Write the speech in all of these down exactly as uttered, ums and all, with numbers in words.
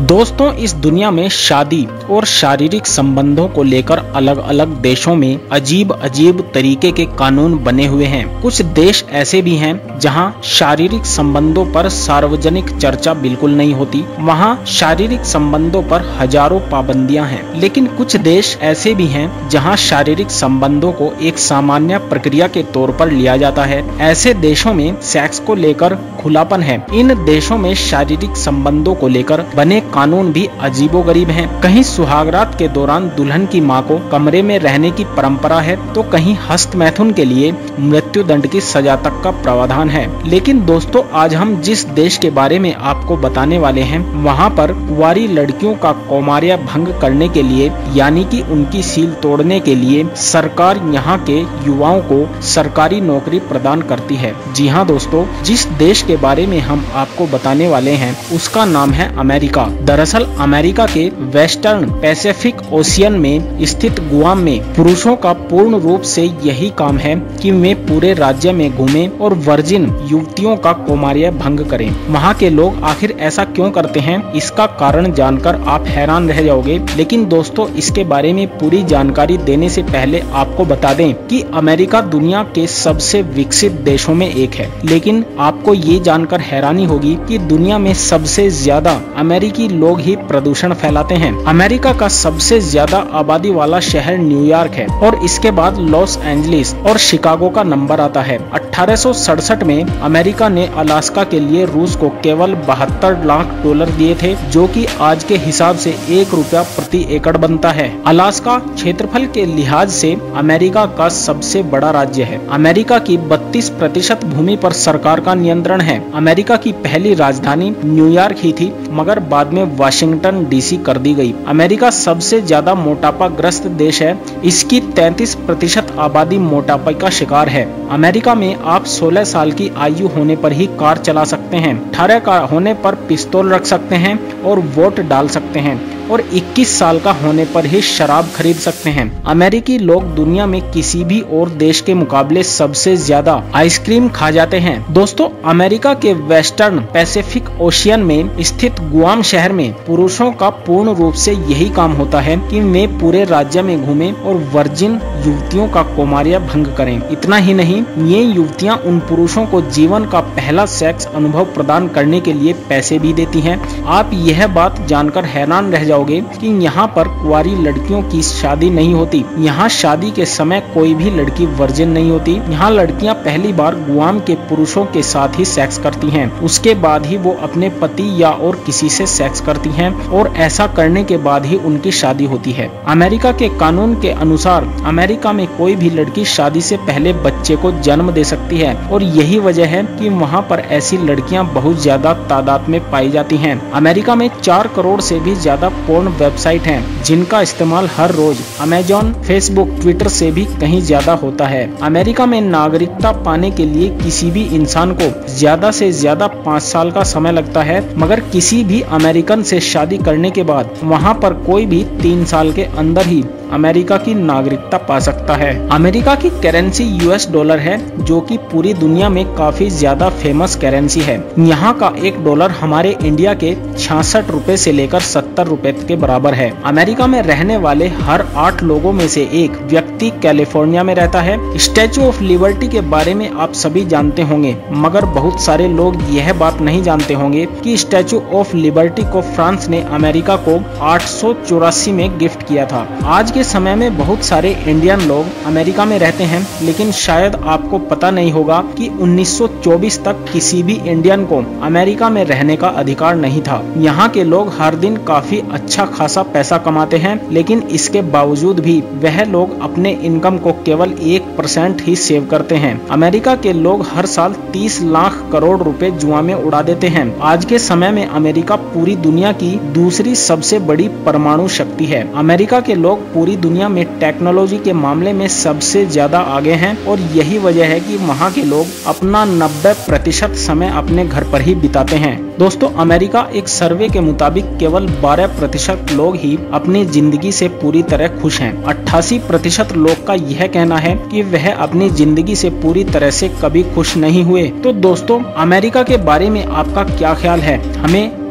दोस्तों, इस दुनिया में शादी और शारीरिक संबंधों को लेकर अलग अलग देशों में अजीब अजीब तरीके के कानून बने हुए हैं। कुछ देश ऐसे भी हैं जहां शारीरिक संबंधों पर सार्वजनिक चर्चा बिल्कुल नहीं होती। वहां शारीरिक संबंधों पर हजारों पाबंदियां हैं। लेकिन कुछ देश ऐसे भी हैं जहां शारीरिक संबंधों को एक सामान्य प्रक्रिया के तौर पर लिया जाता है। ऐसे देशों में सेक्स को लेकर खुलापन है। इन देशों में शारीरिक संबंधों को लेकर बने कानून भी अजीबोगरीब हैं। कहीं सुहागरात के दौरान दुल्हन की मां को कमरे में रहने की परंपरा है, तो कहीं हस्त मैथुन के लिए मृत्यु दंड की सजा तक का प्रावधान है। लेकिन दोस्तों, आज हम जिस देश के बारे में आपको बताने वाले हैं, वहां पर कुंवारी लड़कियों का कौमार्य भंग करने के लिए, यानी कि उनकी सील तोड़ने के लिए सरकार यहाँ के युवाओं को सरकारी नौकरी प्रदान करती है। जी हाँ दोस्तों, जिस देश के बारे में हम आपको बताने वाले हैं उसका नाम है अमेरिका। दरअसल अमेरिका के वेस्टर्न पैसिफिक ओशियन में स्थित गुआम में पुरुषों का पूर्ण रूप से यही काम है कि वे पूरे राज्य में घूमें और वर्जिन युवतियों का कौमार्य भंग करें। वहाँ के लोग आखिर ऐसा क्यों करते हैं, इसका कारण जानकर आप हैरान रह जाओगे। लेकिन दोस्तों, इसके बारे में पूरी जानकारी देने से पहले आपको बता दें कि अमेरिका दुनिया के सबसे विकसित देशों में एक है। लेकिन आपको ये जानकर हैरानी होगी कि दुनिया में सबसे ज्यादा अमेरिकी लोग ही प्रदूषण फैलाते हैं। अमेरिका का सबसे ज्यादा आबादी वाला शहर न्यूयॉर्क है और इसके बाद लॉस एंजलिस और शिकागो का नंबर आता है। अठारह सौ सड़सठ में अमेरिका ने अलास्का के लिए रूस को केवल बहत्तर लाख डॉलर दिए थे, जो कि आज के हिसाब से एक रुपया प्रति एकड़ बनता है। अलास्का क्षेत्रफल के लिहाज से अमेरिका का सबसे बड़ा राज्य है। अमेरिका की बत्तीस प्रतिशत भूमि पर सरकार का नियंत्रण है। अमेरिका की पहली राजधानी न्यूयॉर्क ही थी, मगर बाद में वाशिंगटन डीसी कर दी गई। अमेरिका सबसे ज्यादा मोटापा ग्रस्त देश है। इसकी तैंतीस प्रतिशत आबादी मोटापा का शिकार है। अमेरिका में आप सोलह साल की आयु होने पर ही कार चला सकते हैं, अठारह का होने पर पिस्तौल रख सकते हैं और वोट डाल सकते हैं, और इक्कीस साल का होने पर ही शराब खरीद सकते हैं। अमेरिकी लोग दुनिया में किसी भी और देश के मुकाबले सबसे ज्यादा आइसक्रीम खा जाते हैं। दोस्तों, अमेरिका के वेस्टर्न पैसिफिक ओशियन में स्थित गुआम शहर में पुरुषों का पूर्ण रूप से यही काम होता है कि वे पूरे राज्य में घूमें और वर्जिन युवतियों का कौमार्य भंग करें। इतना ही नहीं, ये युवतियां उन पुरुषों को जीवन का पहला सेक्स अनुभव प्रदान करने के लिए पैसे भी देती हैं। आप यह बात जानकर हैरान रह कि यहाँ पर कुंवारी लड़कियों की शादी नहीं होती। यहाँ शादी के समय कोई भी लड़की वर्जिन नहीं होती। यहाँ लड़कियाँ पहली बार गुआम के पुरुषों के साथ ही सेक्स करती हैं। उसके बाद ही वो अपने पति या और किसी से सेक्स करती हैं, और ऐसा करने के बाद ही उनकी शादी होती है। अमेरिका के कानून के अनुसार अमेरिका में कोई भी लड़की शादी से पहले बच्चे को जन्म दे सकती है, और यही वजह है कि वहाँ पर ऐसी लड़कियाँ बहुत ज्यादा तादाद में पाई जाती हैं। अमेरिका में चार करोड़ से भी ज्यादा पोर्न वेबसाइट हैं, जिनका इस्तेमाल हर रोज अमेजॉन, फेसबुक, ट्विटर से भी कहीं ज्यादा होता है। अमेरिका में नागरिकता पाने के लिए किसी भी इंसान को ज्यादा से ज्यादा पाँच साल का समय लगता है, मगर किसी भी अमेरिकन से शादी करने के बाद वहाँ पर कोई भी तीन साल के अंदर ही अमेरिका की नागरिकता पा सकता है। अमेरिका की करेंसी यूएस डॉलर है, जो कि पूरी दुनिया में काफी ज्यादा फेमस करेंसी है। यहाँ का एक डॉलर हमारे इंडिया के छियासठ रुपए से लेकर सत्तर रुपए के बराबर है। अमेरिका में रहने वाले हर आठ लोगों में से एक व्यक्ति कैलिफोर्निया में रहता है। स्टैचू ऑफ लिबर्टी के बारे में आप सभी जानते होंगे, मगर बहुत सारे लोग यह बात नहीं जानते होंगे कि स्टैचू ऑफ लिबर्टी को फ्रांस ने अमेरिका को आठ सौ चौरासी में गिफ्ट किया था। आज के समय में बहुत सारे इंडियन लोग अमेरिका में रहते हैं, लेकिन शायद आपको पता नहीं होगा कि उन्नीस सौ चौबीस तक किसी भी इंडियन को अमेरिका में रहने का अधिकार नहीं था। यहाँ के लोग हर दिन काफी अच्छा खासा पैसा कमाते हैं, लेकिन इसके बावजूद भी वह लोग अपने इनकम को केवल एक परसेंट ही सेव करते हैं। अमेरिका के लोग हर साल तीस लाख करोड़ रुपए जुआ में उड़ा देते हैं। आज के समय में अमेरिका पूरी दुनिया की दूसरी सबसे बड़ी परमाणु शक्ति है। अमेरिका के लोग पूरी दुनिया में टेक्नोलॉजी के मामले में सबसे ज्यादा आगे हैं, और यही वजह है कि वहाँ के लोग अपना नब्बे प्रतिशत समय अपने घर पर ही बिताते हैं। दोस्तों, अमेरिका एक सर्वे के मुताबिक केवल बारह प्रतिशत लोग ही अपनी जिंदगी से पूरी तरह खुश हैं। अट्ठासी प्रतिशत लोग का यह कहना है कि वह अपनी जिंदगी से पूरी तरह से कभी खुश नहीं हुए। तो दोस्तों, अमेरिका के बारे में आपका क्या ख्याल है? हमें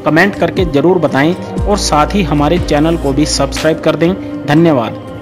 कमेंट करके जरूर बताएं और साथ ही हमारे चैनल को भी सब्सक्राइब कर दें। धन्यवाद।